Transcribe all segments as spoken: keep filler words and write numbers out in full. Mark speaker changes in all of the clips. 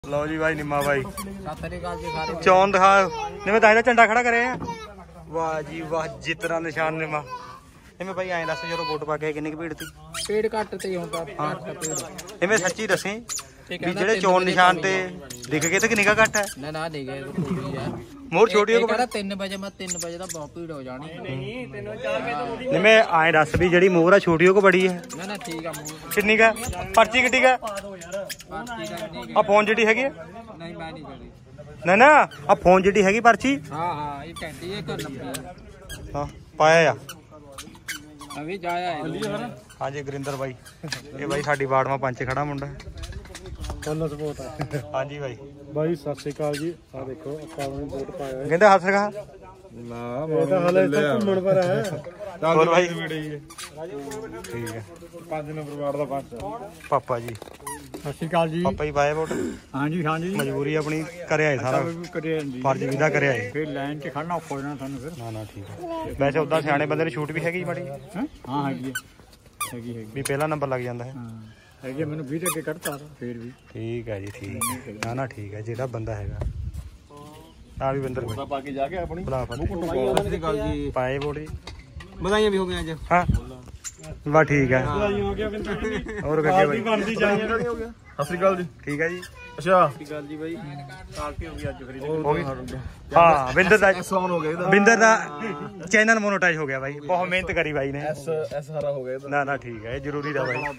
Speaker 1: लो जी भाई निम्मा भाई चौन दिखा निम्मे ताई दा झंडा खड़ा करे वाह जी वाह जितना निशान निम्मा निम्मे भाई आए दस जो वोट पा के किन्नी भीड़ थी
Speaker 2: भीड़ घट थी
Speaker 1: निम्मे सच्ची दसी भी जेडे चौन निशान ते दिख गए ते किन्नी का घट है
Speaker 2: ना ना दिख गए
Speaker 1: मोर छोटी हो
Speaker 2: कहता तीन बजे मैं तीन बजे तक बहुत भीड़ हो जानी
Speaker 1: निम्मे आए दस भी जेडी मोहरा छोटी को बड़ी है
Speaker 2: ना ना ठीक है
Speaker 1: किन्नी का पर्ची किड्डी का आ फोन जी हैगी
Speaker 2: नहीं मैं नहीं करी
Speaker 1: ना ना आ फोन जी हैगी पर्ची
Speaker 2: हाँ हाँ ये कहती है कर लंबी
Speaker 1: हाँ पाया
Speaker 2: अभी जाया है
Speaker 1: हाँ जी गुरिंदर भाई ये भाई साडी वार्ड में पंच खड़ा मुंडा
Speaker 3: फुल सपोर्ट है
Speaker 1: हाँ जी भाई
Speaker 3: भाई सत श्री अकाल जी आ देखो ਆਪਾਂ ਨੂੰ ਵੋਟ ਪਾਇਆ
Speaker 1: कहते हथ रखा
Speaker 3: ਨਾ ਇਹ ਤਾਂ ਹਲੇ ਤੱਕ ਘੁੰਮਣ ਪਰ ਹੈ
Speaker 1: ਹੋਰ ਭਾਈ
Speaker 3: ਠੀਕ ਹੈ ਪੰਜ ਨੰਬਰ ਵਾਰਡ ਦਾ ਪੰਚ
Speaker 1: पापा जी
Speaker 3: ਸਤ श्री अकाल जी
Speaker 1: पापा जी पाए वोट
Speaker 3: हाँ जी हाँ जी
Speaker 1: मजबूरी अपनी करे आए सारा
Speaker 3: ਕਰਿਆ ਜੀ
Speaker 1: फर्ज विदा करे आए
Speaker 3: ਫਿਰ ਲਾਈਨ 'ਚ ਖੜਨਾ ਔਖਾ ਹੋ ਜਾਣਾ ਸਾਨੂੰ ਫਿਰ
Speaker 1: ना ना ठीक है वैसे उदा सियाने बंदे ने छूट भी हैगी बड़ी
Speaker 3: ਹਾਂ ਹਾਂ ਹੈਗੀ ਹੈ ਹੈਗੀ ਹੈਗੀ
Speaker 1: भी पहला नंबर लग जाता है
Speaker 3: ਹਾਂ ਹੈਗੀ ਮੈਨੂੰ ਵੀਹ ਅੱਗੇ ਕੱਢਤਾ ਫਿਰ ਵੀ
Speaker 1: ठीक है जी ठीक है ना ना ठीक है जेड़ा बंदा हैगा आ भी बंदर
Speaker 3: ਪਾ ਕੇ ਜਾ ਕੇ ਆਪਣੀ
Speaker 1: बुला
Speaker 3: ਸਤ श्री अकाल जी
Speaker 1: पाए वोट जी
Speaker 2: बधाइयां भी हो गई आज
Speaker 1: हाँ वाह ठीक है
Speaker 3: ਹੋ ਗਿਆ ਬਿੰਦਰ
Speaker 1: और कहे भाई
Speaker 3: ਬਣਦੀ ਚਾਹੀਏ ਹੋ ਗਿਆ ਸਤ श्री अकाल जी
Speaker 1: ठीक है जी
Speaker 3: ਅੱਛਾ
Speaker 2: सत श्री अकाल जी भाई
Speaker 3: ਕਾਲਤੀ ਹੋ ਗਈ ਅੱਜ ਫਿਰ
Speaker 1: हो गई हाँ बिंदर दा
Speaker 3: ਸੌਨ ਹੋ ਗਿਆ
Speaker 1: बिंदर दा चैनल मोनेटाइज हो गया भाई बहुत मेहनत करी भाई ने
Speaker 3: ਐਸ ਐਸ ਹਰਾ ਹੋ ਗਿਆ
Speaker 1: ना ना ठीक है जरूरी था भाई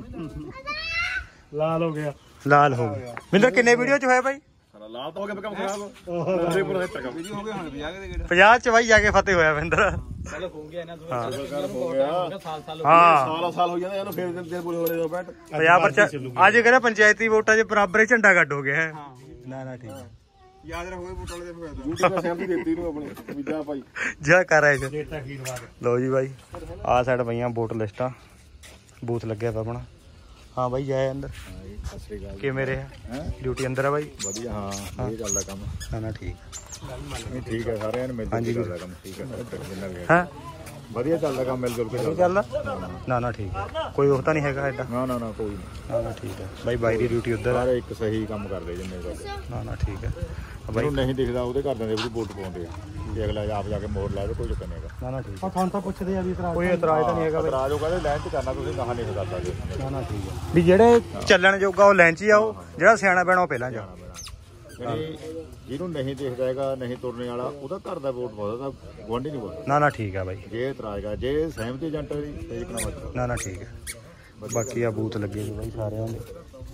Speaker 3: ਲਾਲ ਹੋ ਗਿਆ
Speaker 1: लाल हो गया बिंदर किन्ने वीडियो च होया भाई
Speaker 3: ਲਾਲ ਤਾਂ ਹੋ ਗਿਆ ਕੰਮ ਖਰਾਬ ਉਹਦੇ ਪਰ ਹੈ ਤੱਕ
Speaker 2: ਵੀਡੀਓ ਹੋ गया हम बियाह के गेट
Speaker 1: पचास च भाई जाके फतेह होया बिंदर
Speaker 2: चलो हो गया ना
Speaker 1: हाँ
Speaker 3: ਹੋ ਗਿਆ
Speaker 2: साल साल
Speaker 1: हाँ
Speaker 3: ਸਾਲ ਸਾਲ ਹੋ ਜਾਂਦਾ ਇਹਨੂੰ ਫਿਰ ਦਿਨ ਬੋਲੇ ਹੋਲੇ ਬੈਠ
Speaker 1: पंजाब परचा आज कहना पंचायती वोटा च बराबर ही झंडा गड्ड हो गया है ना ना ठीक है
Speaker 2: याद रखोगे वोट वाले दे फायदा
Speaker 3: ड्यूटी का सैलरी देती ਨੂੰ ਆਪਣੀ ਵਿਜਾ ਭਾਈ
Speaker 1: जा कर रहे थे लो जी भाई आ साइड पईयां वोट लिस्टां बूथ लगे पे अपना हाँ भाई जाए अंदर
Speaker 3: ਸਤਿ ਸ਼੍ਰੀ ਅਕਾਲ
Speaker 1: कि मेरे है ड्यूटी अंदर है भाई
Speaker 3: ਵਧੀਆ ਹਾਂ ਇਹ ਚੱਲਦਾ ਕੰਮ
Speaker 1: ना ना ठीक
Speaker 3: ਨਹੀਂ ਠੀਕ ਹੈ ਸਾਰਿਆਂ ਨੂੰ ਮਿਲ
Speaker 1: ਹਾਂਜੀ
Speaker 3: ਕੇ ਚੱਲਦਾ ਕੰਮ ਠੀਕ ਹੈ ਜਿੰਨਾ ਵੀ
Speaker 1: है
Speaker 3: ਵਧੀਆ ਚੱਲਦਾ ਕੰਮ ਮਿਲ ਜੁਲ ਕੇ
Speaker 1: नहीं
Speaker 3: ਚੱਲਦਾ
Speaker 1: चलदा ना ना ठीक है कोई होता नहीं हैगा एडा
Speaker 3: ਨਾ ਨਾ ਨਾ ਕੋਈ ਨਹੀਂ
Speaker 1: ना ना ठीक है भाई बाई दी ड्यूटी उधर है
Speaker 3: ਸਾਰੇ ਇੱਕ ਸਹੀ ਕੰਮ ਕਰਦੇ ਜਿੰਨੇ ਕਰਦੇ
Speaker 1: ना ना ठीक है भाई
Speaker 3: ਮੈਨੂੰ ਨਹੀਂ ਦਿਖਦਾ ਉਹਦੇ ਘਰਦਿਆਂ ਦੇ ਵੀ ਵੋਟ ਪਾਉਂਦੇ ਆ ਜੇ ਅਗਲਾ ਆਪ ਜਾ ਕੇ ਮੋੜ ਲਾਵੇ ਕੋਈ ਚੱਕਰ ਨਹੀਂ ਹੈਗਾ
Speaker 1: ना ना ठीक है
Speaker 3: ਤੁਹਾਨੂੰ ਤਾਂ ਪੁੱਛਦੇ ਆ ਵੀ
Speaker 1: कोई एतराज तो नहीं हैगा भाई
Speaker 3: ਰਾਜ ਉਹ ਕਹਿੰਦੇ ਲਾਈਨ 'ਚ ਕਰਨਾ ਤੁਸੀਂ ਕਹਾਂ ਨਹੀਂ ਕਰਦਾ ਜੀ
Speaker 1: ना ना ठीक है भी ਜਿਹੜੇ ਚੱਲਣ ਜੋਗਾ ਉਹ ਲੈਂਚ ਹੀ ਆਓ ਜਿਹੜਾ ਸਿਆਣਾ ਪੈਣਾ ਉਹ ਪਹਿਲਾਂ ਜਾ
Speaker 3: ਜਿਹੜੀ ਜਿਹਨੂੰ ਨਹੀਂ ਦਿਖਦਾ ਹੈਗਾ ਨਹੀਂ ਤੁਰਨੇ ਵਾਲਾ ਉਹਦਾ ਘਰ ਦਾ ਵੋਟ ਪਾਉਂਦਾ ਤਾਂ ਗੁਆਂਢੀ ਨਹੀਂ ਪਾਉਂਦਾ
Speaker 1: ਨਾ ਨਾ ਠੀਕ ਹੈ ਬਾਈ
Speaker 3: ਜੇ ਇਤਰਾਜ਼ ਕਰ ਜੇ ਸਹਿਮਤੀ ਏਜੰਟ ਦੀ ਤੇ ਇੱਕ ਨੰਬਰ
Speaker 1: ਨਾ ਨਾ ਠੀਕ ਹੈ ਬਾਕੀ ਆ ਬੂਥ ਲੱਗੇ ਜੀ ਬਾਈ ਸਾਰਿਆਂ ਦੇ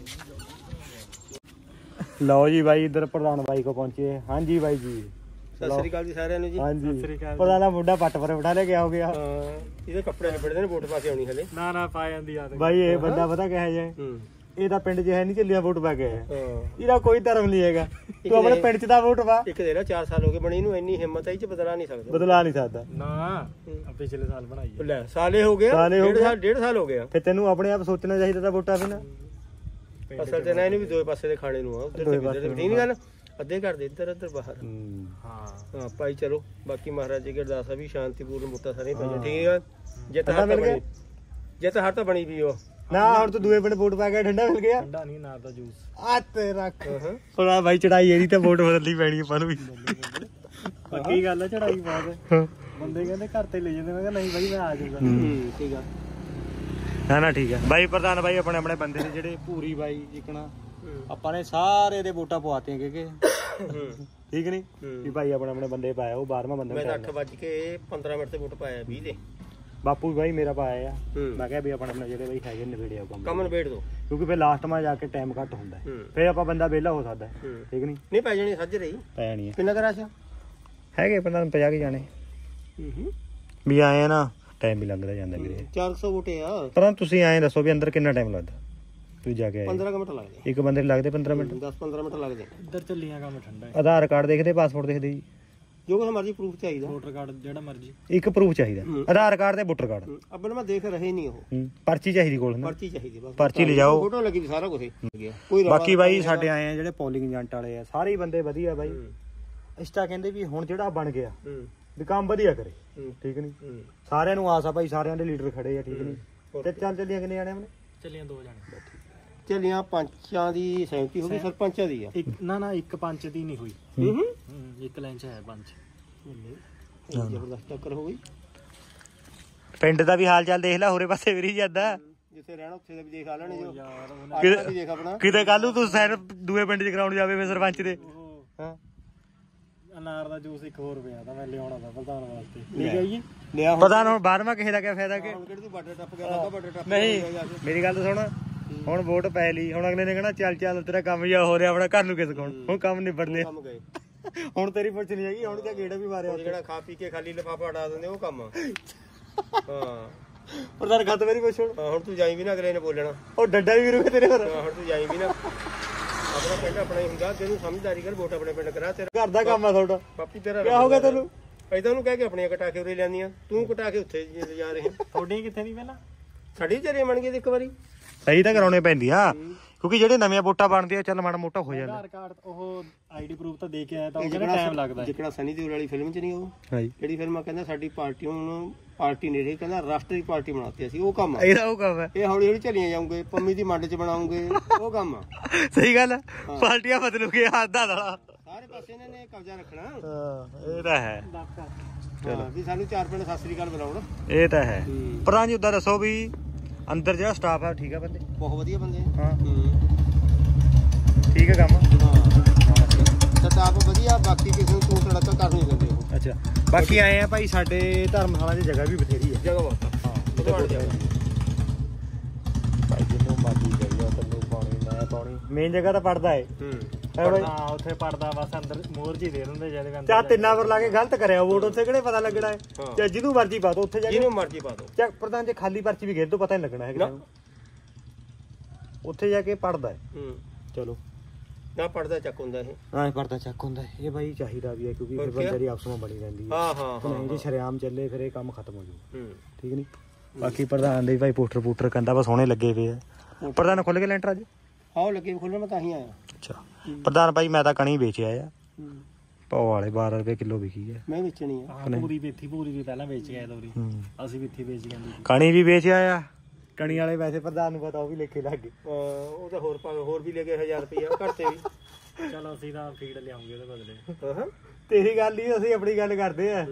Speaker 1: ਲਓ ਜੀ ਬਾਈ ਇਧਰ ਪ੍ਰਧਾਨ ਬਾਈ ਕੋ ਪਹੁੰਚੇ ਹਾਂਜੀ ਬਾਈ ਜੀ
Speaker 2: सत श्री अकाल जी सारे जी
Speaker 1: ਹਾਂਜੀ ਪ੍ਰਧਾਨ ਮੁੰਡਾ ਪੱਟ ਪਰ ਬਿਠਾ ਲੈ ਗਿਆ ਹੋ ਗਿਆ
Speaker 2: ਇਹਦੇ ਕੱਪੜੇ ਨਿਬੜਦੇ ਨੇ ਵੋਟ ਪਾ ਕੇ ਆਉਣੀ ਹਲੇ
Speaker 3: ਨਾ ਨਾ ਪਾ ਜਾਂਦੀ ਆ
Speaker 1: ਬਾਈ ਇਹ ਬੰਦਾ ਪਤਾ ਕਿਹਾ ਜਾਏ
Speaker 2: ਹੂੰ
Speaker 1: ਇਹ ਤਾਂ ਪਿੰਡ 'ਚ ਹੈ ਨਹੀਂ ਚੱਲਿਆ ਵੋਟ ਪਾ ਕੇ ਆਇਆ
Speaker 2: ਹਾਂ
Speaker 1: ਇਹਦਾ ਕੋਈ ਧਰਮ ਨਹੀਂ ਹੈਗਾ ਤੂੰ ਆਪਣੇ ਪਿੰਡ 'ਚ ਦਾ ਵੋਟ ਪਾ
Speaker 2: ਇੱਕ ਦੇ ਨਾ ਚਾਰ ਸਾਲ ਹੋ ਗਏ ਬਣੀ ਨੂੰ ਇੰਨੀ ਹਿੰਮਤ ਹੈ ਇਹ ਚ ਬਦਲਾ ਨਹੀਂ ਸਕਦੇ
Speaker 1: ਬਦਲਾ ਨਹੀਂ ਸਕਦਾ
Speaker 3: ਨਾ ਪਿਛਲੇ ਸਾਲ ਬਣਾਈ
Speaker 2: ਲੈ ਸਾਲੇ ਹੋ ਗਿਆ
Speaker 1: ਸਾਲੇ ਹੋ
Speaker 2: ਡੇਢ
Speaker 1: ਗਏ।
Speaker 2: ਸਾਲ ਡੇਢ ਸਾਲ ਹੋ ਗਿਆ
Speaker 1: ਫਿਰ ਤੈਨੂੰ ਆਪਣੇ ਆਪ ਸੋਚਣਾ ਚਾਹੀਦਾ ਤਾਂ ਵੋਟਾਂ ਬਿਨਾਂ
Speaker 2: ਅਸਲ ਤੇ ਨਾ ਇਹਨੂੰ ਵੀ ਦੋਏ ਪਾਸੇ ਦੇ ਖਾਣੇ ਨੂੰ ਆ ਉਧਰ ਤੇ ਵੀ ਇੱਧਰ ਤੇ ਵੀ ਠੀਕ ਨਹੀਂ ਗੱਲ ਅੱਧੇ ਘਰ ਦੇ ਇੱਧਰ ਇੱਧਰ ਬਾਹਰ
Speaker 3: ਹਾਂ
Speaker 2: ਹਾਂ ਭਾਈ ਚਲੋ ਬਾਕੀ ਮਹਾਰਾਜ ਜੀ ਅਰਦਾਸ ਆ ਵੀ ਸ਼ਾਂਤੀਪੂਰਨ ਮੁੱਤਾ ਸਾਰੇ ਪਈਆਂ ਠੀਕ ਆ ਜਿੱਤ
Speaker 1: ਠੰਡਾ
Speaker 2: ਹਰ ਤਾਂ
Speaker 1: ਮਿਲ ਗਿਆ?
Speaker 2: ਬਣੀ ਜਿੱਤ ਹਰ ਤਾਂ ਬਣੀ ਵੀ ਉਹ
Speaker 1: ਨਾ ਹੁਣ ਤੂੰ ਦੂਏ ਪਿੰਡ ਵੋਟ ਪਾ ਕੇ ਠੰਡਾ ਮਿਲ ਗਿਆ
Speaker 3: ਠੰਡਾ ਨਹੀਂ ਨਾ ਦਾ ਜੂਸ
Speaker 1: ਆ ਤੇ ਰੱਖ
Speaker 2: ਹਾਂ ਹਾਂ
Speaker 1: ਥੋੜਾ ਬਾਈ ਚੜਾਈ ਇਹਦੀ ਤਾਂ ਵੋਟ ਬਦਲਣੀ ਪੈਣੀ ਆਪਾਂ ਨੂੰ ਵੀ
Speaker 3: ਪੱਕੀ ਗੱਲ ਹੈ ਚੜਾਈ ਬਾਤ ਬੰਦੇ ਕਹਿੰਦੇ ਘਰ ਤੇ ਲੈ ਜਾਂਦੇ ਮੈਂ ਕਿਹਾ ਨਹੀਂ ਬਾਈ ਮੈਂ ਆ ਜਾਊਗਾ
Speaker 2: ਹੂੰ ਠੀਕ ਆ
Speaker 1: ਨਾ ਨਾ ਠੀਕ ਹੈ ਬਾਈ ਪ੍ਰਧਾਨ ਬਾਈ ਆਪਣੇ ਆਪਣੇ ਬੰਦੇ ਨੇ ਜਿਹੜੇ ਪੂਰੀ ਬਾਈ ਜਿਕਣਾ ਆਪਾਂ ਨੇ ਸਾਰੇ ਦੇ ਵੋਟਾਂ ਪਵਾਤੀਆਂ ਕਿ ਠੀਕ ਨਹੀਂ ਵੀ ਭਾਈ ਆਪਣੇ ਆਪਣੇ ਬੰਦੇ ਪਾਇਆ ਉਹ ਬਾਰਵਾਂ ਬੰਦਾ
Speaker 2: ਮੈਂ ਤਾਂ ਅੱਠ ਵੱਜ ਕੇ ਪੰਦਰਾਂ ਮਿੰਟ ਤੇ ਵੋਟ ਪਾਇਆ ਵੀਹ ਦੇ
Speaker 1: ਬਾਪੂ ਵੀ ਬਾਈ ਮੇਰਾ ਪਾਇਆ ਆ
Speaker 2: ਹੂੰ।
Speaker 1: ਮੈਂ ਕਿਹਾ ਵੀ ਆਪਣੇ ਆਪਣੇ ਜਿਹੜੇ ਬਾਈ ਹੈਗੇ ਨਵੇੜੇ ਆ ਕੰਮ
Speaker 2: ਕੰਮ ਨਿਬੇੜ ਦੋ
Speaker 1: ਕਿਉਂਕਿ ਫਿਰ ਲਾਸਟ ਮਾ ਜਾ ਕੇ ਟਾਈਮ ਘੱਟ ਹੁੰਦਾ
Speaker 2: ਹੂੰ।
Speaker 1: ਫਿਰ ਆਪਾਂ ਬੰਦਾ ਵਿਹਲਾ ਹੋ ਸਕਦਾ
Speaker 2: ਹੂੰ।
Speaker 1: ਠੀਕ ਨਹੀਂ
Speaker 2: ਨਹੀਂ ਪੈ ਜਾਣੀ ਸੱਜ ਰਹੀ
Speaker 1: ਪੈ ਨਹੀਂ
Speaker 2: ਕਿੰਨਾ ਕਰਾ ਅੱਛਾ
Speaker 1: ਹੈਗੇ ਪੰਦਰਾਂ ਪੰਜਾਹ ਕੇ ਜਾਣੇ
Speaker 2: ਹੂੰ
Speaker 1: ਵੀ ਆਏ ਆ ਨਾ ਟਾਈਮ ਵੀ ਲੱਗਦਾ ਜਾਂਦਾ ਵੀਰੇ
Speaker 2: ਚਾਰ ਸੌ ਵੋਟੇ ਆ
Speaker 1: ਪਰ ਤੁਸੀਂ ਆਏ ਦੱਸੋ ਵੀ ਅੰਦਰ ਕਿੰਨਾ ਟਾਈਮ ਲੱਗਦਾ ਤੁਸੀਂ ਜਾ ਕੇ ਆਏ
Speaker 2: ਪੰਦਰਾਂ ਮਿੰਟ ਲੱਗਦੇ
Speaker 1: ਇੱਕ ਬੰਦੇ ਨੂੰ ਲੱਗਦੇ ਪੰਦਰਾਂ ਮਿੰਟ
Speaker 2: ਦਸ ਪੰਦਰਾਂ ਮਿੰਟ ਲੱਗਦੇ
Speaker 3: ਇੱਧਰ ਚੱਲੀਆਂ ਕੰਮ ਠੰਡਾ
Speaker 1: ਆਧਾਰ ਕਾਰਡ ਦੇਖਦੇ ਪਾਸਪੋਰਟ ਦੇਖਦੇ ਜੀ
Speaker 2: ਜੋ ਕੁਛ ਮਰਜ਼ੀ ਪ੍ਰੂਫ ਚਾਹੀਦਾ
Speaker 3: ਵੋਟਰ ਕਾਰਡ ਜਿਹੜਾ ਮਰਜੀ
Speaker 1: ਇੱਕ ਪ੍ਰੂਫ ਚਾਹੀਦਾ ਆਧਾਰ ਕਾਰਡ ਤੇ ਵੋਟਰ ਕਾਰਡ
Speaker 2: ਅੱਬਲ ਮੈਂ ਦੇਖ ਰਹੇ ਨਹੀਂ ਉਹ
Speaker 1: ਹੂੰ, ਪਰਚੀ ਚਾਹੀਦੀ ਕੋਲ ਨਾ
Speaker 2: ਪਰਚੀ ਚਾਹੀਦੀ ਬਸ
Speaker 1: ਪਰਚੀ ਲਿਜਾਓ
Speaker 2: ਫੋਟੋ ਲੱਗੀ ਸੀ ਸਾਰਾ ਕੁਝ ਕੋਈ ਰੌਲਾ
Speaker 1: ਬਾਕੀ ਬਾਈ ਸਾਡੇ ਆਏ ਆ ਜਿਹੜੇ ਪੋਲਿੰਗ ਏਜੰਟ ਵਾਲੇ ਆ ਸਾਰੇ ਹੀ ਬੰਦੇ ਵਧੀਆ ਬਾਈ ਇਸਟਾ ਕਹਿੰਦੇ ਵੀ ਹੁਣ ਜਿਹੜਾ ਬਣ ਗਿਆ
Speaker 2: ਹੂੰ
Speaker 1: ਵੀ ਕੰਮ ਵਧੀਆ ਕਰੇ
Speaker 2: ਹੂੰ
Speaker 1: ਠੀਕ ਨਹੀਂ
Speaker 2: ਹੂੰ
Speaker 1: ਸਾਰਿਆਂ ਨੂੰ ਆਸ ਆ ਭਾਈ ਸਾਰਿਆਂ ਦੇ ਲੀਡਰ ਖੜੇ ਆ ਠੀਕ ਨਹੀਂ ਤੇ ਚੱਲ ਚੱਲੀਆਂ ਕਿੰਨੇ ਜਾਣੇ ਆਪਣੇ
Speaker 3: ਚੱਲੀਆਂ ਦੋ ਜਾਣੇ
Speaker 2: ਚੱਲੀਆਂ ਪੰਚਾਂ ਦੀ ਸਹਿਮਤੀ ਹੋ ਗਈ, ਸਰਪੰਚਾਂ ਦੀ ਆ।
Speaker 1: ਇੱਕ ਨਾ ਨਾ ਇੱਕ ਪੰਚ ਦੀ ਨਹੀਂ ਹੋਈ,
Speaker 2: ਹੂੰ ਹੂੰ
Speaker 1: ਇੱਕ ਲਾਈਨ ਚ ਹੈ ਪੰਚ।
Speaker 2: ਜ਼ਬਰਦਸਤ ਟੱਕਰ ਹੋ ਗਈ।
Speaker 1: ਪਿੰਡ ਦਾ ਵੀ ਹਾਲ ਚਾਲ ਦੇਖ ਲੈ, ਹੋਰੇ ਪਾਸੇ ਵਿਰੀ ਜਾਂਦਾ।
Speaker 2: ਜਿੱਥੇ ਰਹਿਣਾ ਉੱਥੇ ਦਾ ਵੀ ਦੇਖ ਆ ਲੈਣੇ ਜੋ
Speaker 1: ਕਿਤੇ
Speaker 2: ਵੀ ਦੇਖ ਆਪਣਾ।
Speaker 1: ਕਿਤੇ ਕੱਲ ਨੂੰ ਤੂੰ ਸੈਰ ਦੂਏ ਪਿੰਡ ਚ ਕਰਾਉਣ ਜਾਵੇ ਫਿਰ ਸਰਪੰਚ ਦੇ।
Speaker 2: ਹਾਂ
Speaker 1: ਅਨਾਰ ਦਾ ਜੂਸ ਇੱਕ ਹੋਰ ਪਿਆ ਤਾਂ ਮੈਂ ਲਿਆਉਣਾ ਦਾ ਪ੍ਰਧਾਨ ਵਾਸਤੇ।
Speaker 2: ਲੈ ਕੇ ਆਈਏ ਲਿਆ
Speaker 1: ਪਤਾ ਹੁਣ ਬਾਰਵਾਂ ਕਿਸੇ ਦਾ ਕਿਆ ਫਾਇਦਾ ਕਿ
Speaker 2: ਹੁਣ ਕਿਹੜੀ ਤੂੰ ਬਾਰਡਰ ਟੱਪ ਗਿਆ ਲੱਗਾ ਬਾਰਡਰ ਟੱਪ
Speaker 1: ਨਹੀਂ। ਮੇਰੀ ਗੱਲ ਸੁਣ, ਹੁਣ ਵੋਟ ਪੈ ਲਈ, ਹੁਣ ਅਗਲੇ ਨੇ ਕਹਿਣਾ ਚੱਲ ਚੱਲ ਤੇਰਾ ਕੰਮ ਜਾ ਹੋ ਰਿਹਾ, ਆਪਣਾ ਘਰ ਨੂੰ ਕਿਸ ਕੋਣ ਹੁਣ ਕੰਮ ਨਿਬੜ ਲਿਆ।
Speaker 2: ਕੰਮ ਗਏ
Speaker 1: ਹੁਣ ਤੇਰੀ ਪੁੱਛ ਨਹੀਂ ਹੈਗੀ, ਹੁਣ ਤਾਂ ਗੇੜਾ ਵੀ ਮਾਰਿਆ।
Speaker 2: ਜਿਹੜਾ ਖਾ ਪੀ ਕੇ ਖਾਲੀ ਲਿਫਾਫਾ ਉਡਾ ਦਿੰਦੇ ਉਹ ਕੰਮ। ਹਾਂ
Speaker 1: ਪ੍ਰਧਾਨ ਖਤ ਮੇਰੀ ਪੁੱਛ ਹੁਣ।
Speaker 2: ਹਾਂ ਹੁਣ ਤੂੰ ਜਾਈ ਵੀ ਨਾ, ਅਗਲੇ ਨੇ ਬੋਲਣਾ
Speaker 1: ਉਹ ਡੱਡਾ ਵੀ ਰੁਕੇ ਤੇਰੇ ਹੋਰ।
Speaker 2: ਹਾਂ ਹੁਣ ਤੂੰ ਜਾਈ ਵੀ ਨਾ, ਆਪਣਾ ਪਿੰਡ ਆਪਣਾ ਹੀ ਹੁੰਦਾ, ਤੈਨੂੰ ਸਮਝਦਾਰੀ ਕਰ, ਵੋਟ ਆਪਣੇ ਪਿੰਡ ਕਰਾ। ਤੇਰਾ
Speaker 1: ਘਰ ਦਾ ਕੰਮ ਆ ਤੁਹਾਡਾ,
Speaker 2: ਪਾਪੀ ਤੇਰਾ
Speaker 1: ਕਿਆ ਹੋ ਗਿਆ ਤੈਨੂੰ?
Speaker 2: ਏਦਾਂ ਨੂੰ ਕਹਿ ਕੇ ਆਪਣੀਆਂ ਕਟਾ ਕੇ ਉਰੇ ਲਿਆਂਦੀਆਂ, ਤੂੰ ਕਟਾ ਕੇ ਉੱਥੇ ਜਾ ਰਹੇ।
Speaker 1: ਤੁਹਾਡੀ ਕਿੱਥੇ ਨਹੀਂ ਪਹਿਲਾਂ
Speaker 2: ਸਾਡੀ ਚਰੇ ਬਣ ਗਈ ਇੱਕ ਵਾਰੀ।
Speaker 1: ਸਹੀ ਤਾਂ ਕਰਾਉਣੇ ਪੈਂਦੀ ਆ, ਕਿਉਂਕਿ ਜਿਹੜੇ ਨਵੀਆਂ ਵੋਟਾਂ ਬਣਦੀਆਂ ਚੱਲ ਮਾੜਾ ਮੋਟਾ ਹੋ ਜਾਂਦਾ। ਆਧਾਰ ਕਾਰਡ ਉਹ ਆਈਡੀ ਪ੍ਰੂਫ ਤਾਂ ਦੇ ਕੇ ਆਇਆ ਤਾਂ ਉਹ ਕਹਿੰਦਾ ਟਾਈਮ ਲੱਗਦਾ।
Speaker 2: ਜਿਕਣਾ ਸਨੀ ਦਿਓਲ ਵਾਲੀ ਫਿਲਮ ਚ ਨਹੀਂ ਉਹ
Speaker 1: ਹਾਂਜੀ
Speaker 2: ਕਿਹੜੀ ਫਿਲਮ ਆ, ਕਹਿੰਦਾ ਸਾਡੀ ਪਾਰਟੀ ਹੁਣ ਪਾਰਟੀ ਨਹੀਂ ਰਹੀ, ਕਹਿੰਦਾ ਰਾਸ਼ਟਰੀ ਪਾਰਟੀ ਬਣਾਤੀ ਅਸੀਂ, ਉਹ ਕੰਮ ਆ।
Speaker 1: ਇਹਦਾ ਉਹ ਕੰਮ ਹੈ,
Speaker 2: ਇਹ ਹੌਲੀ ਹੌਲੀ ਚੱਲੀਆਂ ਜਾਊਂਗੇ, ਪੰਮੀ ਦੀ ਮੰਡ ਚ ਬਣਾਉਂਗੇ, ਉਹ ਕੰਮ ਆ।
Speaker 1: ਸਹੀ ਗੱਲ, ਪਾਰਟੀਆਂ ਬਦਲੂਗੇ ਹੱਦਾਂ ਦਾ
Speaker 2: ਸਾਰੇ ਪਾਸੇ ਇਹਨਾਂ ਨੇ ਕਬਜ਼ਾ ਰੱਖਣਾ।
Speaker 1: ਹਾਂ ਇਹ ਤਾਂ ਹੈ।
Speaker 2: ਚਲੋ ਵੀ ਸਾਨੂੰ ਚਾਰ ਪਿੰਡ ਸਤਿ ਸ੍ਰੀ ਅਕਾਲ ਬੁਲਾਉਣ।
Speaker 1: ਇਹ ਤਾਂ ਹੈ। ਪ੍ਰਧਾਨ ਜੀ ਉਦਾਂ ਦੱਸੋ ਵੀ ਅੰਦਰ ਜਿਹੜਾ ਸਟਾਫ ਆ ਠੀਕ ਆ ਬੰਦੇ?
Speaker 2: ਬਹੁਤ ਵਧੀਆ ਬੰਦੇ
Speaker 1: ਹਾਂ
Speaker 2: ਹੂੰ
Speaker 1: ਠੀਕ ਹੈ ਕੰਮ।
Speaker 2: ਹਾਂ ਸਟਾਫ ਵਧੀਆ, ਬਾਕੀ ਕਿਸੇ ਨੂੰ ਤੂੰ ਤੜਕਾ ਕਰ ਨਹੀਂ ਦਿੰਦੇ ਉਹ।
Speaker 1: ਅੱਛਾ ਬਾਕੀ ਆਏ ਆ ਭਾਈ, ਸਾਡੇ ਧਰਮਸ਼ਾਲਾ ਦੀ ਜਗ੍ਹਾ ਵੀ ਬਥੇਰੀ ਹੈ।
Speaker 2: ਜਗ੍ਹਾ ਬਹੁਤ
Speaker 1: ਹਾਂ ਭਾਈ ਜਿੰਨੂੰ ਮਰਜ਼ੀ ਚਾਹੀਦਾ ਤੈਨੂੰ ਪਾਣੀ ਮੈਂ ਪਾਣੀ, ਮੇਨ ਜਗ੍ਹਾ ਤਾਂ ਪੜਦਾ ਏ।
Speaker 2: ਹੂੰ
Speaker 1: ਹਾਂ ਉੱਥੇ ਪੜਦਾ ਬਸ, ਅੰਦਰ ਮੋਹਰ ਜੀ ਦੇ ਦਿੰਦੇ ਜਦ ਚਾ ਤਿੰਨਾਂ ਪਰ ਲਾ ਕੇ ਗਲਤ ਕਰਿਆ ਵੋਟ, ਉੱਥੇ ਕਿਹੜੇ ਪਤਾ ਲੱਗਣਾ ਹੈ। ਚਾਹੇ ਜਿਹਨੂੰ ਮਰਜ਼ੀ ਪਾ ਦੋ ਉੱਥੇ ਜਾ ਕੇ,
Speaker 2: ਜਿਹਨੂੰ ਮਰਜ਼ੀ ਪਾ ਦੋ।
Speaker 1: ਚਾ ਪ੍ਰਧਾਨ ਜੇ ਖਾਲੀ ਪਰਚੀ ਵੀ ਘੇਰ ਦੋ ਪਤਾ ਨਹੀਂ ਲੱਗਣਾ ਹੈ ਉੱਥੇ ਜਾ ਕੇ ਪੜਦਾ ਹੈ।
Speaker 2: ਹੂੰ
Speaker 1: ਚਲੋ
Speaker 2: ਨਾ ਪੜਦਾ ਚੱਕ ਹੁੰਦਾ ਇਹ।
Speaker 1: ਹਾਂ ਪੜਦਾ ਚੱਕ ਹੁੰਦਾ ਇਹ ਬਾਈ, ਚਾਹੀਦਾ ਵੀ ਹੈ ਕਿਉਂਕਿ ਫਿਰ ਬੰਦੇ ਦੀ ਆਪਸ ਵਿੱਚ ਬਣੀ ਰਹਿੰਦੀ ਹੈ।
Speaker 2: ਹਾਂ ਹਾਂ
Speaker 1: ਨਹੀਂ ਜੇ ਸ਼ਰਿਆਮ ਚੱਲੇ ਫਿਰ ਇਹ ਕੰਮ ਖਤਮ ਹੋ ਜੂ।
Speaker 2: ਹੂੰ
Speaker 1: ਠੀਕ ਨਹੀਂ। ਬਾਕੀ ਪ੍ਰਧਾਨ ਦੇ ਭਾਈ ਪੋਸਟਰ ਪੂਸਟਰ ਕਹਿੰਦਾ ਬਸ ਸੋਹਣੇ ਲੱਗੇ ਪਏ ਆ। ਪ੍ਰਧਾਨ ਖੁੱਲ ਕੇ ਲੈਂਟਰ ਅੱਜ?
Speaker 2: ਹਾਂ ਲੱਗੇ ਖੁੱਲ੍ਹਣ, ਮੈਂ ਤਾਂ ਹੀ ਆਇਆ।
Speaker 1: ਅੱਛਾ ਪ੍ਰਧਾਨ ਭਾਈ ਮੈਂ ਤਾਂ ਕਣੀ ਵੇਚਿਆ ਆ, ਪਾਉ ਵਾਲੇ ਬਾਰਾਂ ਰੁਪਏ ਕਿਲੋ ਵਿਕੀ ਹੈ।
Speaker 2: ਮੈਂ ਵੇਚਣੀ ਆ
Speaker 1: ਪੂਰੀ ਵੇਥੀ, ਪੂਰੀ ਵੀ ਪਹਿਲਾਂ ਵੇਚ ਗਿਆ ਦੋਰੀ, ਅਸੀਂ ਵੇਥੀ ਵੇਚ ਗਏ। ਕਣੀ ਵੀ ਵੇਚਿਆ ਆ, ਕਣੀ ਵਾਲੇ ਪੈਸੇ ਪ੍ਰਧਾਨ ਨੂੰ ਪਤਾ ਉਹ ਵੀ ਲਿਖੇ ਲੱਗ ਗਏ।
Speaker 2: ਉਹ ਤਾਂ ਹੋਰ ਹੋਰ ਵੀ ਲੈ ਗਏ ਹਜ਼ਾਰ ਰੁਪਇਆ ਘੱਟ ਤੇ ਵੀ।
Speaker 1: ਚਲ ਅਸੀਂ ਤਾਂ ਫੀਡ ਲਿਆਉਂਗੇ ਉਹਦੇ ਬਦਲੇ।
Speaker 2: ਹਾਂ
Speaker 1: ਤੇਰੀ ਗੱਲ ਹੀ, ਅਸੀਂ ਆਪਣੀ ਗੱਲ ਕਰਦੇ ਆ।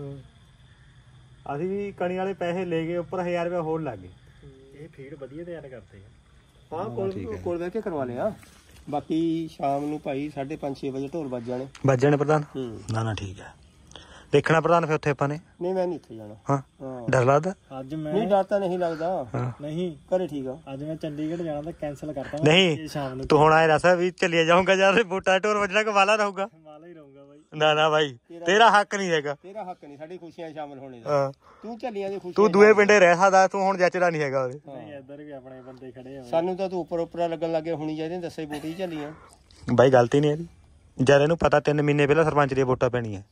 Speaker 1: ਅਸੀਂ ਵੀ ਕਣੀ ਵਾਲੇ ਪੈਸੇ ਲੈ ਗਏ, ਉੱਪਰ ਹਜ਼ਾਰ ਰੁਪਏ ਹੋਰ ਲੱਗ ਗਏ। ਇਹ ਫੀਡ ਵਧੀਆ ਤਿਆਰ ਕਰਦੇ ਆ।
Speaker 2: ਹਾਂ ਕੋਲ ਕੋਲ ਬਹਿ ਕੇ ਕਰਵਾ ਲਿਆ। ਬਾਕੀ ਸ਼ਾਮ ਨੂੰ ਭਾਈ ਸਾਢੇ ਪੰਜ ਛੇ ਵਜੇ ਢੋਲ ਵੱਜ ਜਾਣੇ।
Speaker 1: ਵੱਜ ਜਾਣੇ ਪ੍ਰਧਾਨ?
Speaker 2: ਹੂੰ
Speaker 1: ਨਾ ਨਾ ਠੀਕ ਹੈ। ਦੇਖਣਾ ਪ੍ਰਧਾਨ ਫਿਰ ਉੱਥੇ ਆਪਾਂ ਨੇ?
Speaker 2: ਨਹੀਂ ਮੈਂ ਨਹੀਂ ਇੱਥੇ ਜਾਣਾ।
Speaker 1: ਹਾਂ ਡਰ ਲੱਗਦਾ? ਅੱਜ ਮੈਂ
Speaker 2: ਨਹੀਂ ਡਰ ਤਾਂ ਨਹੀਂ ਲੱਗਦਾ।
Speaker 1: ਨਹੀਂ
Speaker 2: ਘਰੇ ਠੀਕ ਆ।
Speaker 1: ਅੱਜ ਮੈਂ ਚੰਡੀਗੜ੍ਹ ਜਾਣਾ ਤਾਂ ਕੈਨਸਲ ਕਰਤਾ।
Speaker 2: ਨਹੀਂ
Speaker 1: ਸ਼ਾਮ ਨੂੰ ਤੂੰ ਹੁਣ ਆਏ ਦੱਸ ਵੀ ਚੱਲਿਆ ਜਾਊਂਗਾ ਯਾਰ, ਵੋਟਾਂ ਢੋਲ ਵੱਜਣਾ ਕਿ ਵਾਲਾ ਰਹੂਗਾ? ਵਾਲਾ ਹੀ ਰਹੂਗਾ ਬਾਈ। ਨਾ ਨਾ ਬਾਈ ਤੇਰਾ ਹੱਕ ਨਹੀਂ ਹੈਗਾ।
Speaker 2: ਤੇਰਾ ਹੱਕ ਨਹੀਂ ਸਾਡੀ ਖੁਸ਼ੀਆਂ ਸ਼ਾਮਲ ਹੋਣੇ ਦਾ।
Speaker 1: ਹਾਂ
Speaker 2: ਤੂੰ ਚੱਲੀਆਂ ਦੀ ਖੁਸ਼ੀ,
Speaker 1: ਤੂੰ ਦੂਏ ਪਿੰਡੇ ਰਹਿ ਸਕਦਾ, ਤੂੰ ਹੁਣ ਜੱਚਦਾ ਨਹੀਂ ਹੈਗਾ ਉਹਦੇ।
Speaker 2: ਨਹੀਂ ਇੱਧਰ ਵੀ ਆਪਣੇ ਬੰਦੇ ਖੜੇ ਆ। ਸਾਨੂੰ ਤਾਂ ਤੂੰ ਉੱਪਰ ਉੱਪਰ ਲੱਗਣ ਲੱਗੇ ਹੋਣੀ ਚਾਹੀਦੀ, ਦੱਸੇ ਬੂਟੀ ਚੱਲੀਆਂ।
Speaker 1: ਬਾਈ ਗਲਤੀ ਨਹੀਂ ਇਹਦੀ, ਜਦ ਇਹਨੂੰ ਪਤਾ ਤਿੰਨ ਮਹੀਨੇ ਪਹਿਲਾਂ ਸਰਪੰਚ ਦੀਆਂ ਵੋਟਾਂ ਪੈਣੀਆਂ।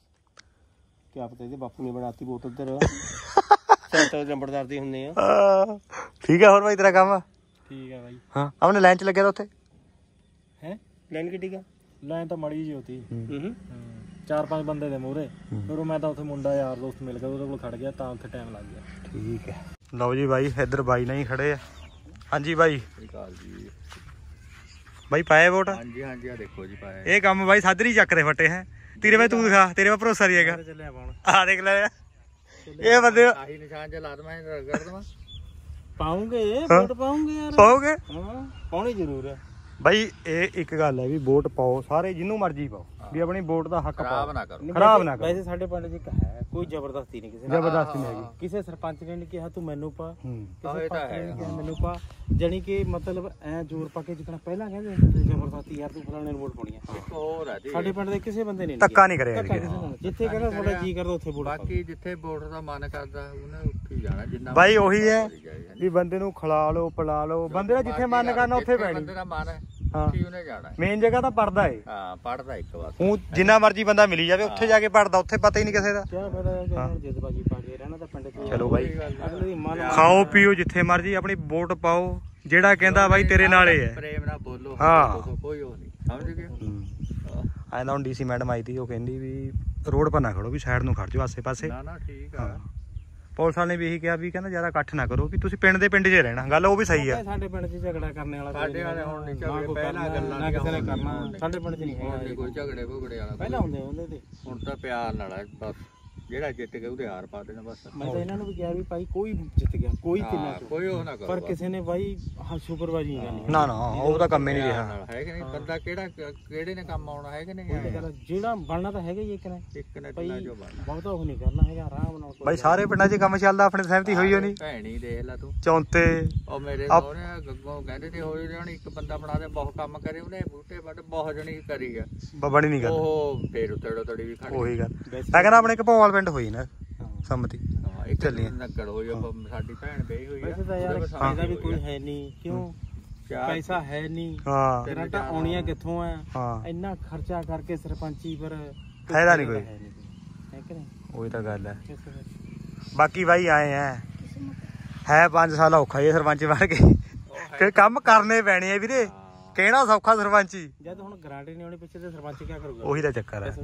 Speaker 2: ਕਿਆ ਪਤਾ ਇਹਦੇ ਬਾਪੂ ਨੇ ਬਣਾਤੀ ਵੋਟ ਉੱਧਰ। ਸੈਂਟਰ ਨੰਬਰਦਾਰ ਦੀ ਹੁੰਦੇ ਆ।
Speaker 1: ਠੀਕ ਹੈ ਹੋਰ ਬਾਈ ਤੇਰਾ ਕੰਮ? ਠੀਕ ਹੈ ਬਾਈ। ਹਾਂ ਆਪਣੇ ਲਾਈਨ ਚ ਲੱਗਿਆ ਤਾਂ ਉੱਥੇ
Speaker 2: ਹੈ ਲਾਈਨ ਕਿੱਡੀ ਆ?
Speaker 1: ਲਾਈਨ ਤਾਂ ਮੜੀ ਜੀ ਹੋਤੀ।
Speaker 2: ਹੂੰ
Speaker 1: ਚਾਰ ਪੰਜ ਬੰਦੇ ਦੇ ਮੂਹਰੇ, ਫਿਰ ਮੈਂ ਤਾਂ ਉੱਥੇ ਮੁੰਡਾ ਯਾਰ ਦੋਸਤ ਮਿਲ ਗਿਆ, ਉਹਦੇ ਕੋਲ ਖੜ ਗਿਆ ਤਾਂ ਉੱਥੇ ਟਾਈਮ ਲੱਗ ਗਿਆ। ਠੀਕ ਹੈ ਲਓ ਜੀ ਬਾਈ, ਇੱਧਰ ਬਾਈ ਨਹੀਂ ਖੜੇ ਆ। ਹਾਂਜੀ ਬਾਈ
Speaker 3: ਜੀ
Speaker 1: ਬਾਈ ਪਾਏ ਵੋਟ?
Speaker 3: ਹਾਂਜੀ ਹਾਂਜੀ ਆ ਦੇਖੋ ਜੀ ਪਾਏ।
Speaker 1: ਇਹ ਕੰਮ ਬਾਈ ਸਾਦਰੀ ਚੱਕ ਦੇ ਫੱਟੇ ਹੈ ਤੇਰੇ ਮੈਂ, ਤੂੰ ਦਿਖਾ ਤੇਰੇ ਮੈਂ ਭਰੋਸਾ ਨਹੀਂ ਹੈਗਾ। ਆਹ ਦੇਖ ਲੈ ਇਹ ਬੰਦੇ
Speaker 3: ਆਹੀ ਨਿਸ਼ਾਨ ਜਿਹਾ ਲਾ ਦਵਾਂ, ਕਰ ਦਵਾਂ।
Speaker 1: ਪਾਉਂਗੇ ਵੋਟ ਪਾਉਂਗੇ ਯਾਰ, ਪਾਓਗੇ? ਹਾਂ ਪਾਉਣੀ ਜ਼ਰੂਰ ਹੈ ਬਾਈ। ਇਹ ਇੱਕ ਗੱਲ ਹੈ ਵੀ ਵੋਟ ਪਾਓ ਸਾਰੇ, ਜਿਹਨੂੰ ਮਰਜ਼ੀ ਪਾਓ, ਵੀ ਆਪਣੀ ਵੋਟ ਦਾ ਹੱਕ
Speaker 3: ਖਰਾਬ ਨਾ ਕਰੋ,
Speaker 1: ਖਰਾਬ ਨਾ ਕਰੋ।
Speaker 2: ਵੈਸੇ ਸਾਡੇ ਪਿੰਡ 'ਚ ਇੱਕ ਹੈ, ਕੋਈ ਜ਼ਬਰਦਸਤੀ ਨਹੀਂ, ਕਿਸੇ
Speaker 1: ਜ਼ਬਰਦਸਤੀ ਨਹੀਂ ਹੈਗੀ।
Speaker 2: ਕਿਸੇ ਸਰਪੰਚ ਨੇ ਨਹੀਂ ਕਿਹਾ ਤੂੰ ਮੈਨੂੰ ਪਾ, ਕਿਸੇ
Speaker 3: ਇਹ ਤਾਂ
Speaker 2: ਪਾਸੇ ਨੇ ਕਿਹਾ ਮੈਨੂੰ ਪਾ, ਜਾਨੀ ਕਿ ਮਤਲਬ ਐ ਜ਼ੋਰ ਪਾ ਕੇ ਜਿੱਕਣਾ ਪਹਿਲਾਂ ਕਹਿੰਦੇ ਹੁੰਦੇ ਸੀ ਜ਼ਬਰਦਸਤੀ, ਯਾਰ ਤੂੰ ਫਲਾਣੇ ਨੂੰ ਵੋਟ ਪਾਉਣੀ ਹੈ।
Speaker 3: ਇੱਕ ਹੋਰ ਹੈ ਜੀ,
Speaker 2: ਸਾਡੇ ਪਿੰਡ ਦੇ ਕਿਸੇ ਬੰਦੇ ਨੇ
Speaker 1: ਧੱਕਾ ਨਹੀਂ ਕਰਿਆ,
Speaker 2: ਜਿੱਥੇ ਕਹਿੰਦਾ ਤੁਹਾਡਾ ਜੀ ਕਰਦਾ ਉੱਥੇ ਵੋਟ।
Speaker 3: ਬਾਕੀ ਜਿੱਥੇ ਵੋਟ ਦਾ ਮਨ ਕਰਦਾ ਉਹਨੇ ਉੱਥੇ ਹੀ ਜਾਣਾ। ਜਿੰਨਾ
Speaker 1: ਬਾਈ ਉਹੀ ਹੈ ਵੀ ਬੰਦੇ ਨੂੰ ਖਿਲਾ ਲਓ ਪਿਲਾ ਲਓ, ਬੰਦੇ ਦਾ ਜਿੱਥੇ ਮਨ ਕਰਨਾ ਉੱਥੇ ਪੈਣੀ।
Speaker 3: ਬੰਦੇ ਦਾ ਮਨ ਹੈ
Speaker 1: ਹਾਂ
Speaker 3: ਉਹਨੇ ਜਾਣਾ।
Speaker 1: ਮੇਨ ਜਗ੍ਹਾ ਤਾਂ ਪੜਦਾ ਏ।
Speaker 3: ਹਾਂ ਪੜਦਾ ਇੱਕ ਵਾਰ,
Speaker 1: ਉਹ ਜਿੰਨਾ ਮਰਜੀ ਬੰਦਾ ਮਿਲੀ ਜਾਵੇ ਉੱਥੇ ਜਾ ਕੇ ਪੜਦਾ, ਉੱਥੇ ਪਤਾ ਹੀ ਨਹੀਂ ਕਿਸੇ ਦਾ।
Speaker 2: ਕਿਆ ਪਤਾ ਜਜ਼ਬਾਜੀ ਪਾ ਕੇ ਰਹਿਣਾ ਤਾਂ ਪਿੰਡ 'ਚ।
Speaker 1: ਚਲੋ ਬਾਈ
Speaker 2: ਅਗਲੇ ਦੀ ਮਨ
Speaker 1: ਖਾਓ ਪੀਓ ਜਿੱਥੇ ਮਰਜੀ, ਆਪਣੀ ਵੋਟ ਪਾਓ, ਜਿਹੜਾ ਕਹਿੰਦਾ ਬਾਈ ਤੇਰੇ ਨਾਲ ਹੀ ਹੈ।
Speaker 3: ਪ੍ਰੇਮ ਨਾਲ ਬੋਲੋ,
Speaker 1: ਹਾਂ
Speaker 3: ਕੋਈ ਉਹ ਨਹੀਂ, ਸਮਝ ਗਏ?
Speaker 1: ਆਏ ਨਾ ਹੁਣ ਡੀਸੀ ਮੈਡਮ ਆਈ ਤੀ, ਉਹ ਕਹਿੰਦੀ ਵੀ ਰੋਡ ਪਰ ਨਾ ਖੜੋ, ਵੀ ਸਾਈਡ ਨੂੰ ਖੜ ਜਾਓ ਆਸੇ ਪਾਸੇ।
Speaker 3: ਨਾ ਨਾ ਠੀਕ ਆ।
Speaker 1: ਪੁਲਿਸ ਵਾਲੇ ਨੇ ਵੀ ਇਹੀ ਕਿਹਾ ਵੀ ਕਹਿੰਦਾ ਜ਼ਿਆਦਾ ਇਕੱਠ ਨਾ ਕਰੋ ਵੀ ਤੁਸੀਂ ਪਿੰਡ ਦੇ ਪਿੰਡ 'ਚ ਰਹਿਣਾ ਗੱਲ ਉਹ ਵੀ ਸਹੀ ਹੈ।
Speaker 2: ਸਾਡੇ ਪਿੰਡ 'ਚ ਝਗੜਾ ਕਰਨ ਵਾਲਾ
Speaker 3: ਸਾਡੇ ਵਾਲੇ ਹੁਣ ਨਹੀਂ ਝਗੜੇ ਪਹਿਲਾਂ ਗੱਲਾਂ
Speaker 2: ਨਾ ਕਿਸੇ ਨੇ ਕਰਨਾ ਸਾਡੇ ਪਿੰਡ 'ਚ ਨਹੀਂ ਹੈਗਾ
Speaker 3: ਕੋਈ ਝਗੜੇ ਭੁਗੜੇ ਵਾਲਾ
Speaker 2: ਪਹਿਲਾਂ ਹੁੰਦੇ ਹੁੰਦੇ ਤੇ
Speaker 3: ਹੁਣ ਤਾਂ ਪਿਆਰ ਨਾਲ ਹੈ ਬਸ ਜਿਹੜਾ ਜਿੱਤ ਗਿਆ ਉਹਦੇ ਹਾਰ ਪਾ ਦੇਣਾ ਬਸ।
Speaker 2: ਮੈਂ ਤਾਂ ਇਹਨਾਂ ਨੂੰ ਵੀ ਕਿਹਾ ਵੀ ਭਾਈ ਕੋਈ ਜਿੱਤ ਗਿਆ ਕੋਈ ਕਿੰਨਾ
Speaker 3: ਕੋਈ ਉਹ ਨਾ ਕਰੋ
Speaker 2: ਪਰ ਕਿਸੇ ਨੇ ਭਾਈ ਹਾਂ ਸੁਪਰਵਾਈਜ਼ ਨਹੀਂ ਕਰਨੀ
Speaker 1: ਨਾ ਨਾ ਉਹ ਤਾਂ ਕੰਮ ਹੀ ਨਹੀਂ ਰਿਹਾ
Speaker 3: ਹੈ ਕਿ ਨਹੀਂ ਬੰਦਾ ਕਿਹੜਾ ਕਿਹੜੇ ਨੇ ਕੰਮ ਆਉਣਾ ਹੈ ਕਿ ਨਹੀਂ
Speaker 2: ਜਿਹੜਾ ਬਣਨਾ ਤਾਂ ਹੈਗਾ ਹੀ ਇੱਕ ਨੇ
Speaker 3: ਇੱਕ ਨੇ ਜਿੰਨਾ ਜੋ ਬਣਨਾ
Speaker 2: ਬਹੁਤਾ ਉਹ ਨਹੀਂ ਕਰਨਾ ਹੈਗਾ ਆਰਾਮ ਨਾਲ
Speaker 1: ਬਾਈ ਸਾਰੇ ਪਿੰਡਾਂ 'ਚ ਕੰਮ ਚੱਲਦਾ ਆਪਣੇ ਸਹਿਮਤੀ ਹੋਈ ਹੋ ਨਹੀਂ
Speaker 3: ਭੈਣੀ ਦੇਖ ਲੈ ਤੂੰ
Speaker 1: ਚੌਂਤੇ
Speaker 3: ਉਹ ਮੇਰੇ ਸਹੁਰੇ ਗੱਗੋਂ ਕਹਿੰਦੇ ਤੇ ਹੋਈ ਜਾਣ ਇੱਕ ਬੰਦਾ ਬਣਾ ਦੇ ਬਹੁਤ ਕੰਮ ਕਰੇ ਉਹਨੇ ਬੂਟੇ ਵੱਟ ਬਹੁਤ ਜਣੀ ਕਰੀ ਆ
Speaker 1: ਬਣੀ ਨਹੀਂ ਗੱਲ
Speaker 3: ਉਹ ਫੇਰ ਉਤੜੋ ਤੜੀ ਵੀ ਖੜ
Speaker 1: ਉਹੀ ਗੱਲ ਮੈਂ ਕਹਿੰਦਾ ਆਪਣੇ ਘਪੌਵਾਲ ਪਿੰਡ ਹੋਈ ਨਾ ਸੰਮਤੀ
Speaker 3: ਇੱਕ ਨਗੜ ਹੋਈ ਸਾਡੀ ਭੈਣ ਬਈ ਹੋਈ
Speaker 2: ਵੈਸੇ ਤਾਂ ਯਾਰ ਇਹਦਾ ਵੀ ਕੋਈ ਹੈ ਨਹੀਂ ਕਿਉਂ ਪੈਸਾ ਹੈ ਨਹੀਂ
Speaker 1: ਹਾਂ
Speaker 2: ਤੇਰਾ ਤਾਂ ਆਉਣੀਆਂ ਕਿੱਥੋਂ ਆ
Speaker 1: ਹਾਂ
Speaker 2: ਇੰਨਾ ਖਰਚਾ ਕਰਕੇ ਸਰਪੰਚੀ ਪਰ
Speaker 1: ਫਾਇਦਾ ਨਹੀਂ ਕੋਈ
Speaker 2: ਹੈ ਕਿ ਨਹੀਂ
Speaker 1: ਉਹੀ ਤਾਂ ਗੱਲ ਹੈ। ਬਾਕੀ ਬਾਈ ਆਏ ਆ ਹੈ ਪੰਜ ਸਾਲ ਔਖਾ ਹੀ ਸਰਪੰਚ ਬਣ ਕੇ ਕੰਮ ਕਰਨੇ ਪੈਣੇ ਆ ਵੀਰੇ ਕਹਿਣਾ ਸੌਖਾ ਸਰਪੰਚੀ
Speaker 2: ਜਦ ਹੁਣ ਗਾਰੰਟੀ ਨਹੀਂ ਆਉਣੀ ਪਿੱਛੇ ਤੇ ਸਰਪੰਚ ਕੀ ਕਰੂਗਾ
Speaker 1: ਉਹੀ ਤਾਂ ਚੱਕਰ ਹੈ।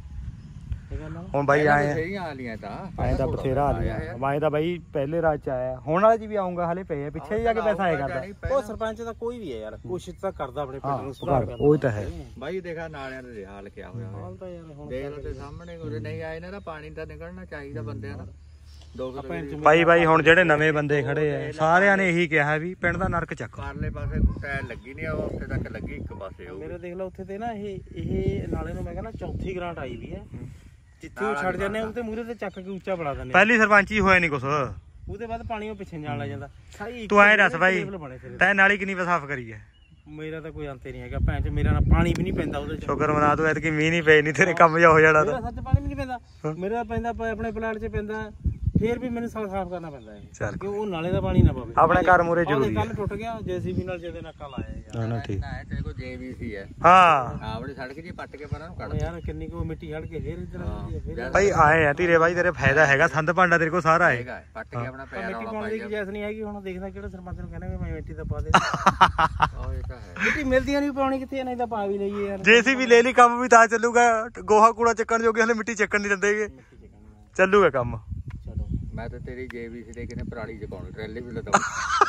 Speaker 2: ਇਹ ਗੱਲ
Speaker 1: ਹੁਣ ਬਾਈ ਆਏ
Speaker 3: ਸਹੀ ਹਾਲੀਆਂ ਤਾਂ
Speaker 1: ਆਏ ਤਾਂ ਬਥੇਰਾ ਆ ਲਿਆ ਮੈਂ ਤਾਂ ਬਾਈ ਪਹਿਲੇ ਰਾਜ ਚ ਆਇਆ ਹੁਣ ਵਾਲੇ ਜੀ ਵੀ ਆਉਂਗਾ ਹਲੇ ਪਏ ਆ ਪਿੱਛੇ ਜਾ ਕੇ ਪੈਸਾ ਆਏ ਕਰਦਾ
Speaker 2: ਉਹ ਸਰਪੰਚ ਦਾ ਕੋਈ ਵੀ ਹੈ ਯਾਰ ਕੋਸ਼ਿਸ਼ ਤਾਂ ਕਰਦਾ ਆਪਣੇ ਪਿੰਡ ਨੂੰ ਸੁਧਾਰ ਕਰਨ
Speaker 1: ਉਹੀ ਤਾਂ ਹੈ
Speaker 3: ਬਾਈ ਦੇਖਾ ਨਾਲਿਆਂ ਦੇ ਹਾਲ ਕਿਆ ਹੋਇਆ
Speaker 2: ਹਾਲ ਤਾਂ ਯਾਰ ਹੁਣ
Speaker 3: ਦੇਖ ਲੋ ਤੇ ਸਾਹਮਣੇ ਕੋਈ ਨਹੀਂ ਆਏ ਨਾ ਪਾਣੀ ਤਾਂ ਨਿਕਲਣਾ ਚਾਹੀਦਾ ਬੰਦਿਆਂ ਦਾ ਦੋ
Speaker 1: ਬਾਈ ਬਾਈ ਹੁਣ ਜਿਹੜੇ ਨਵੇਂ ਬੰਦੇ ਖੜੇ ਆ ਸਾਰਿਆਂ ਨੇ ਇਹੀ ਕਿਹਾ ਵੀ ਪਿੰਡ ਦਾ ਨਰਕ ਚੱਕ
Speaker 3: ਪਰਲੇ ਪਾਸੇ ਟਾਇਰ ਲੱਗੀ ਨਹੀਂ ਉਹ ਉੱਥੇ ਤੱਕ ਲੱਗੀ ਇੱਕ ਪਾਸੇ ਉਹ
Speaker 2: ਮੇਰੇ ਦੇਖ ਲਓ ਉੱਥੇ ਤੇ ਨਾ ਇਹ ਇਹ ਨਾਲੇ ਨੂੰ ਮੈਂ ਕਹਿੰਦਾ ਚੌਥੀ ਗ੍ਰਾਂਟ ਆਈ ਵੀ ਹੈ ਜਿੱਥੇ ਉਹ ਛੱਡ ਜਾਂਦੇ ਉਹਦੇ ਮੂਹਰੇ ਤੇ ਚੱਕ ਕੇ ਉੱਚਾ ਬਣਾ ਦਿੰਦੇ
Speaker 1: ਪਹਿਲੀ ਸਰਪੰਚੀ ਹੋਇਆ ਨਹੀਂ ਕੁਛ
Speaker 2: ਉਹਦੇ ਬਾਅਦ ਪਾਣੀ ਉਹ ਪਿੱਛੇ ਜਾਣ ਲੱਗ ਜਾਂਦਾ ਸਾਰੀ
Speaker 1: ਤੂੰ ਐਂ ਦੱਸ ਬਾਈ ਤੈਂ ਨਾਲੀ ਕਿੰਨੀ ਸਾਫ਼ ਕਰੀ ਹੈ
Speaker 2: ਮੇਰਾ ਤਾਂ ਕੋਈ ਅੰਤ ਹੀ ਨਹੀਂ ਹੈਗਾ ਭੈਣ ਚ ਮੇਰਾ ਨਾ ਪਾਣੀ ਵੀ ਨਹੀਂ ਪੈਂਦਾ ਉਹਦੇ ਚ
Speaker 1: ਸ਼ੁਕਰ ਮਨਾ ਤੂੰ ਐਤਕੀ ਮੀਂਹ ਨਹੀਂ ਪਏ ਨਹੀਂ ਤੇਰੇ ਕੰਮ ਜਾ ਹੋ ਜਾਣਾ
Speaker 2: ਮੇਰਾ ਸੱਚ ਪਾਣੀ ਵੀ ਨਹੀਂ ਪੈਂਦਾ ਮੇਰਾ ਪੈਂਦਾ ਆਪਣੇ ਪਲਾਟ ਚ ਪੈਂਦਾ ਫੇਰ ਵੀ ਮੈਨੂੰ ਸਾਫ ਸਾਫ ਕਰਨਾ ਪੈਂਦਾ ਹੈ ਕਿ ਉਹ ਨਾਲੇ ਦਾ ਪਾਣੀ ਨਾ ਪਵੇ
Speaker 1: ਆਪਣੇ ਘਰ ਮੂਰੇ ਜ਼ਰੂਰੀ ਹੈ
Speaker 2: ਕੱਲ ਟੁੱਟ ਗਿਆ ਜੇਸੀਬੀ ਨਾਲ ਜਿਹਦੇ ਨੱਕਾ ਲਾਇਆ ਯਾਰ
Speaker 1: ਨਾ ਨਾ ਠੀਕ
Speaker 3: ਨਾ ਤੇਰੇ ਕੋਲ ਜੇਬੀਸੀ ਹੈ
Speaker 1: ਹਾਂ
Speaker 3: ਆਪਣੀ ਸੜਕ ਜੀ ਪੱਟ ਕੇ ਪਰਾਂ ਨੂੰ ਕੱਢ
Speaker 2: ਯਾਰ ਕਿੰਨੀ ਕੋ ਮਿੱਟੀ ਹੜ ਕੇ ਫੇਰ ਇਧਰ ਆਉਂਦੀ ਹੈ ਫੇਰ
Speaker 1: ਭਾਈ ਆਏ ਆ ਧੀਰੇ ਬਾਈ ਤੇਰੇ ਫਾਇਦਾ ਹੈਗਾ ਸੰਦ ਭਾਂਡਾ ਤੇਰੇ ਕੋਲ ਸਾਰਾ ਹੈ
Speaker 3: ਹੈਗਾ ਪੱਟ ਕੇ ਆਪਣਾ ਪੈਰ
Speaker 2: ਮਿੱਟੀ ਪਾਉਣ ਦੀ ਗੁੰਜਾਇਸ਼ ਨਹੀਂ ਹੈਗੀ ਹੁਣ ਦੇਖਦਾ ਕਿਹੜਾ ਸਰਪੰਚ ਨੂੰ ਕਹਿੰਦਾ ਮੈਂ ਮਿੱਟੀ ਦਾ ਪਾ ਦੇ
Speaker 3: ਉਹ ਇਹ ਤਾਂ ਹੈ
Speaker 2: ਮਿੱਟੀ ਮਿਲਦੀਆਂ ਨਹੀਂ ਪਾਉਣੀ ਕਿੱਥੇ ਨਹੀਂ ਤਾਂ ਪਾ ਵੀ ਲਈਏ ਯਾਰ
Speaker 1: ਜੇਸੀਬੀ ਲੈ ਲਈ ਕੰਮ ਵੀ ਤਾਂ ਚੱਲੂਗਾ ਗੋਹਾ ਕੂੜਾ ਚੱਕਣ ਜੋਗੇ ਹਲੇ ਮਿੱਟੀ ਚੱਕਣ ਨਹੀਂ ਦਿੰਦੇਗੇ ਚੱਲੂਗਾ ਕੰਮ
Speaker 2: ਚਲੋ
Speaker 3: ਮੈਂ ਤਾਂ ਤੇਰੀ ਜੇਬੀਸੀ ਦੇ ਕਿਨੇ ਪਰਾਲੀ ਚਕਾਉਣੀ ਟਰੈਲੇ ਵੀ ਲਦਾਉ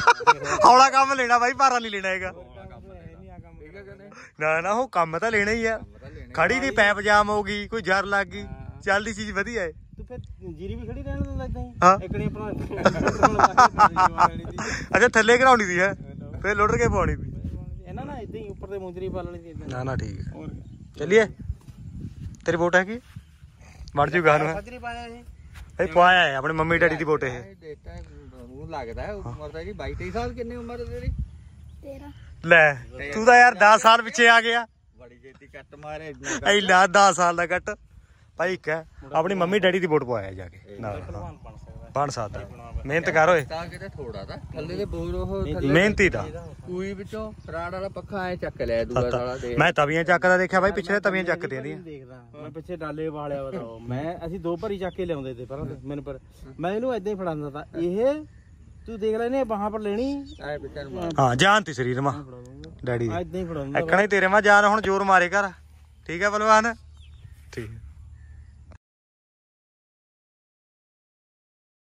Speaker 1: ਹੌਲਾ ਕੰਮ ਲੈਣਾ ਬਾਈ ਭਾਰਾ ਨਹੀਂ ਲੈਣਾ ਹੈਗਾ
Speaker 3: ਠੀਕ ਹੈ ਕਿ ਨਹੀਂ
Speaker 1: ਨਾ ਨਾ ਉਹ ਕੰਮ ਤਾਂ ਲੈਣਾ ਹੀ ਆ ਖੜੀ ਦੀ ਪੈਪ ਜਾਮ ਹੋ ਗਈ ਕੋਈ ਜਰ ਲੱਗ ਗਈ ਚੱਲਦੀ ਚੀਜ਼ ਵਧੀਆ ਹੈ
Speaker 2: ਤੂੰ ਫਿਰ ਜੀਰੀ ਵੀ ਖੜੀ ਰਹਿਣ ਦਿੰਦਾ ਇਦਾਂ ਹੀ
Speaker 1: ਹਾਂ
Speaker 2: ਇਕਣੀ ਆਪਣਾ
Speaker 1: ਅੱਛਾ ਥੱਲੇ ਘਰਾਉਣੀ ਦੀ ਹੈ ਫੇਰ ਲੁੱਟ ਕੇ ਪਾਉਣੀ ਦੀ
Speaker 2: ਇਹਨਾਂ ਨਾ ਇਦਾਂ ਹੀ ਉੱਪਰ ਤੇ ਮੁੰਜਰੀ ਪਾ ਲੈਣੀ ਸੀ ਇਦਾਂ
Speaker 1: ਨਾ ਨਾ ਠੀਕ ਹੈ ਚੱਲੀਏ ਤੇਰੀ ਵੋਟ ਹੈ ਕੀ ਵੜ ਜੂਗਾ ਨੂੰ
Speaker 2: ਸੱਜਰੀ ਪਾਇਆ ਇਹ
Speaker 1: ਇਹ ਪਾਇਆ ਹੈ ਆਪਣੇ ਮੰਮੀ ਡੈਡੀ ਦੀ ਵੋਟ ਇਹ
Speaker 3: ਦੇਤਾ ਨੂੰ ਲੱਗਦਾ ਹੈ ਉਮਰ ਤਾਂ ਜੀ ਬਾਈ ਤੇਈ ਸਾਲ ਕਿੰਨੀ ਉਮਰ ਹੈ ਤੇਰੀ
Speaker 4: ਤੇਰਾ
Speaker 1: ਲੈ ਤੂੰ ਤਾਂ ਯਾਰ ਦਸ ਸਾਲ ਪਿੱਛੇ ਆ ਗਿਆ
Speaker 3: ਬੜੀ ਛੇਤੀ ਕੱਟ ਮਾਰੇ
Speaker 1: ਐ ਲਾ ਦਸ ਸਾਲ ਦਾ ਕੱਟ ਭਾਈ ਇੱਕ ਹੈ ਆਪਣੀ ਮੰਮੀ ਡੈਡੀ ਦੀ ਵੋਟ ਪਵਾਇਆ ਜਾ ਕੇ ਨਾਲ ਬਣ ਸਕਦਾ ਮਿਹਨਤ ਕਰ ਓਏ
Speaker 3: ਤਾਂ ਕਿਤੇ ਥੋੜਾ ਤਾਂ ਥੱਲੇ ਦੇ ਬੋਰ ਉਹ
Speaker 1: ਮਿਹਨਤੀ ਤਾਂ
Speaker 3: ਕੂਈ ਵਿੱਚੋਂ ਰਾੜ ਵਾਲਾ ਪੱਖਾ ਐ ਚੱਕ ਲਿਆ ਦੂਆ ਸਾਲਾ ਦੇ
Speaker 1: ਮੈਂ ਤਵੀਆਂ ਚੱਕਦਾ ਦੇਖਿਆ ਬਾਈ ਪਿੱਛੇ ਤਵੀਆਂ ਚੱਕਦੇ ਦੀਆਂ
Speaker 2: ਦੇਖਦਾ ਮੈਂ ਪਿੱਛੇ ਡਾਲੇ ਵਾਲਿਆ ਬਤਾਓ ਮੈਂ ਅਸੀਂ ਦੋ ਭਰੀ ਚੱਕ ਕੇ ਲਿਆਉਂਦੇ ਤੇ ਪਰ ਮੈਨੂੰ ਪਰ ਮੈਂ ਇਹਨੂੰ ਏਦਾਂ ਹੀ ਫੜਾਉਂਦਾ ਤਾਂ ਇਹ ਤੂੰ ਦੇਖ ਲੈ ਇਹਨੇ ਬਾਹਾਂ ਪਰ ਲੈਣੀ
Speaker 3: ਐ ਪਿੱਛੇ ਨੂੰ
Speaker 1: ਹਾਂ ਜਾਨ ਤੀ ਸਰੀਰ ਮਾ ਡੈਡੀ ਦੀ
Speaker 2: ਏਦਾਂ ਹੀ ਫੜਾਉਂਦਾ
Speaker 1: ਐਕਣਾ ਹੀ ਤੇਰੇ ਮਾ ਜਾਨ ਹੁਣ ਜ਼ੋਰ ਮਾਰੇ ਕਰ ਠੀਕ ਹੈ ਬਲਵਾਨ ਠੀਕ